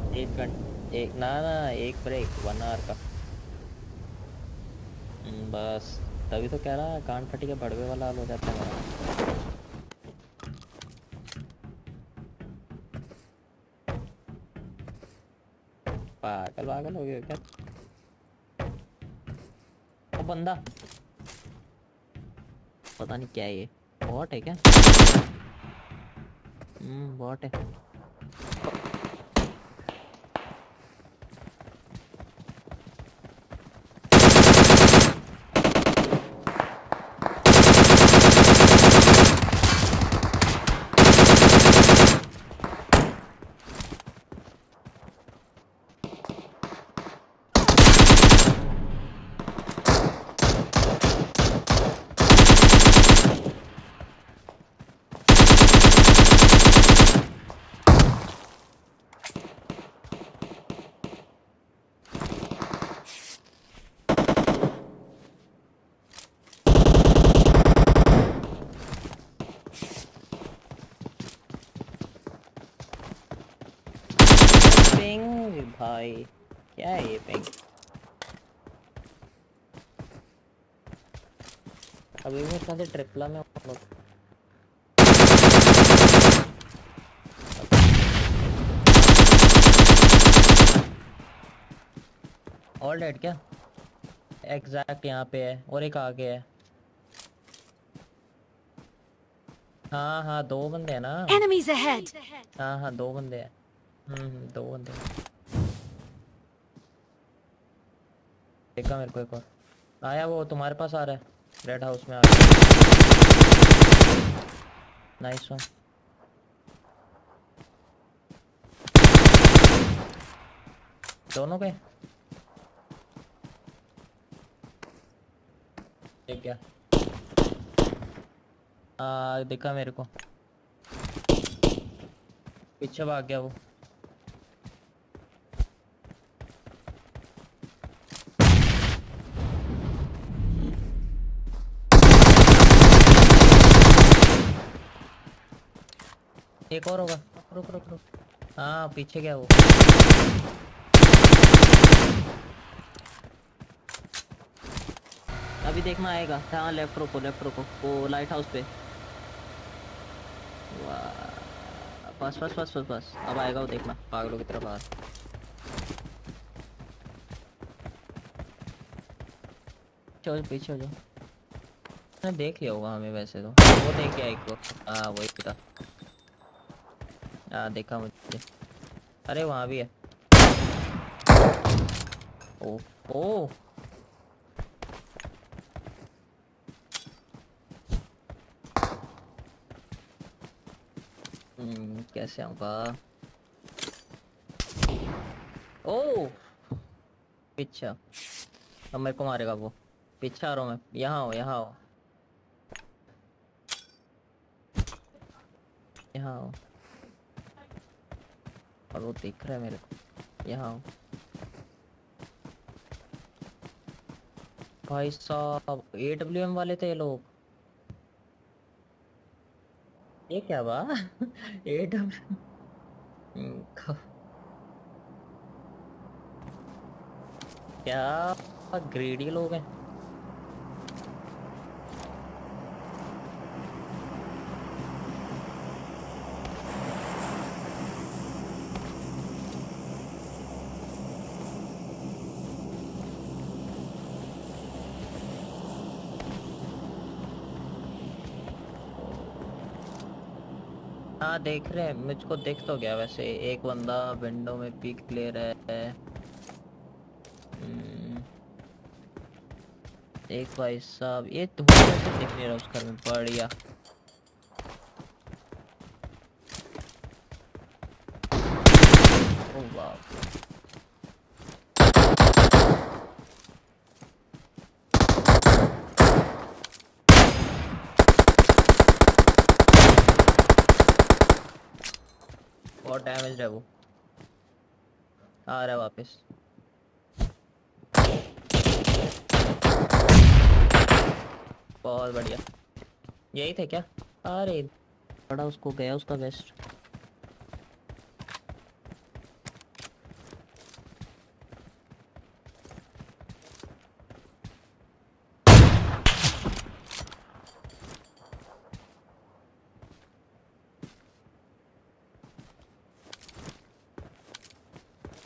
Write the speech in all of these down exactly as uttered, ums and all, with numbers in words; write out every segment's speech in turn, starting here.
एक घंटे एक ना ना एक ब्रेक वन आवर का। हम्म, बस तभी तो कह रहा कान फटी के भड़वे वाला हाल हो जाता है मेरा। पागल पागल हो गया क्या? वो बंदा पता नहीं क्या है ये। बॉट है क्या? हम्म बॉट है। पिंग भाई, क्या है ये पिंग? अभी भी इसमें से ट्रिपला में हम लोग। ऑल डेड क्या? एग्जैक्ट यहाँ पे है और एक आगे है। हाँ हाँ दो बंदे हैं ना। Enemies ahead! हाँ हाँ दो बंदे हैं। हम्म हम्म, दो बंदे हैं। देखा मेरे को एक और आया, वो तुम्हारे पास आ रहा है। रेड हाउस में आ गया। Nice one. दोनों पे देख गया। आ देखा मेरे को, पीछे भाग गया वो। एक और होगा। रुक रुक रुक। हाँ पीछे गया वो। अभी देखना आएगा। हाँ लेफ्ट रोको लेफ्ट रोको वो लाइट हाउस पे। वाह बस बस बस बस बस अब आएगा वो, देखना पागलों की तरफ आ। चलो पीछे हो जाओ। मैंने देख लिया होगा हमें वैसे तो, वो देख गया एक को। हाँ वही था। हाँ देखा मुझे। अरे वहाँ भी है। ओ ओ। हम्म कैसे आऊँगा? ओ पीछे। अब मेरे को मारेगा वो। पीछे आ रहा हूँ मैं, यहाँ हो यहाँ हो यहाँ हो। और वो दिख रहा है मेरे को, यहाँ हो। भाई साहब ए डब्ल्यू एम वाले थे ये लोग। ये क्या बा ए डब्ल्यू। क्या ग्रेडी लोग हैं। हाँ देख रहे हैं, मुझको दिख तो गया वैसे। एक बंदा विंडो में पिक ले रहा है। हम्म, एक भाई साहब ये धुआं कैसे दिख नहीं रहा उस घर में, बढ़िया। ओ वाह। बहुत डैमेज है वो। आ रहा है वापस। बहुत बढ़िया। यही थे क्या? अरे बड़ा उसको गया उसका वेस्ट।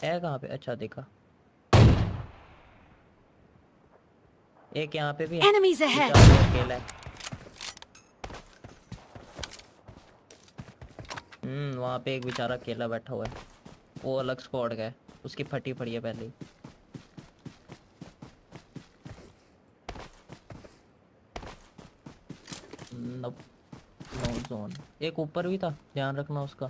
है कहाँ पे? अच्छा देखा, एक यहाँ पे भी है। Enemies ahead! बेचारा वो अकेला है। हम्म वहाँ पे एक बेचारा अकेला बैठा हुआ है, वो अलग स्क्वाड का है, उसकी फटी पड़ी है पहले ही। नो जोन, एक ऊपर भी था, ध्यान रखना उसका।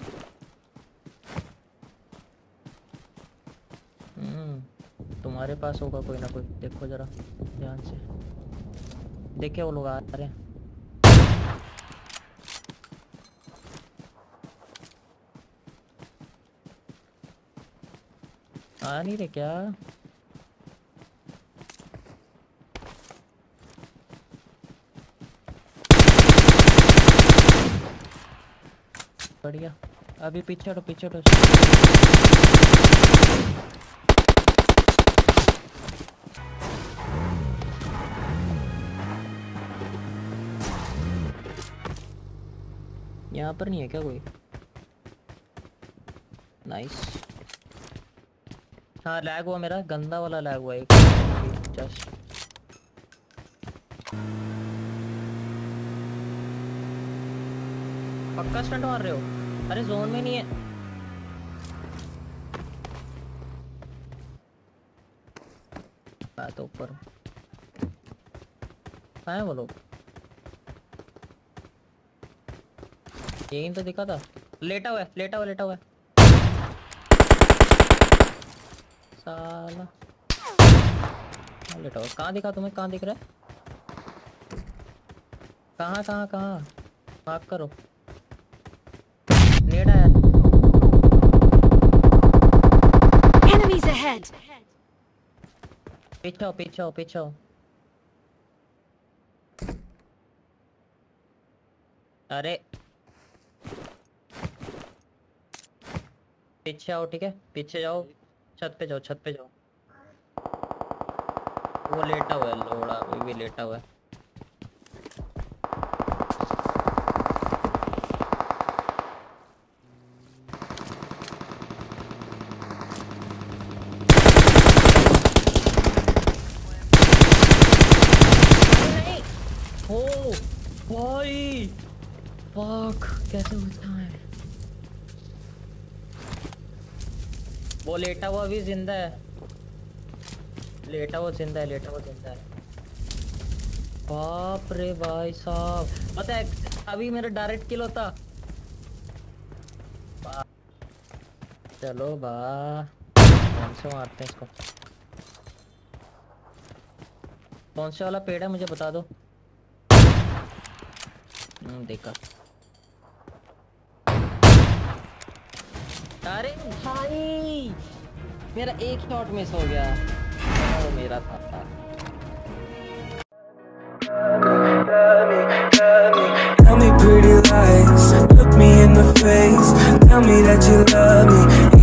हम्म तुम्हारे पास होगा कोई ना कोई, देखो जरा ध्यान से, देखे वो लोग आ रहे हैं। आ नहीं रहे क्या? बढ़िया, अभी पीछे हटो पीछे हटो। यहाँ पर नहीं है क्या कोई? नाइस। हाँ लैग हुआ, मेरा गंदा वाला लैग हुआ एक जस्ट। पक्का स्टंट मार रहे हो? अरे जोन में नहीं है। मैं तो ऊपर हूँ। कहाँ है वो लोग? यही तो दिखा था, लेटा हुआ है लेटा हुआ लेटा हुआ है साला। हाँ, लेटा हुआ। कहाँ दिखा तुम्हें? कहाँ दिख रहा है? कहाँ कहाँ कहाँ? मार्क करो। नेड आया। Enemies ahead! पीछे आओ पीछे आओ पीछे आओ। अरे पीछे आओ, ठीक है पीछे जाओ, छत पे जाओ छत पे जाओ। वो लेटा हुआ है लोड़ा, अभी भी लेटा हुआ है। ओ भाई फक, कैसे होता है? वो लेटा हुआ भी जिंदा है, लेटा हुआ जिंदा है, लेटा हुआ जिंदा है। बाप रे भाई साहब, पता है अभी मेरा डायरेक्ट किल होता। चलो बा, कौन से मारते हैं इसको? कौन से वाला पेड़ है मुझे बता दो। हम्म देखा। अरे भाई मेरा एक शॉट मिस हो गया, वो मेरा था। Tell me pretty lies, look me in the face, tell me that you love me.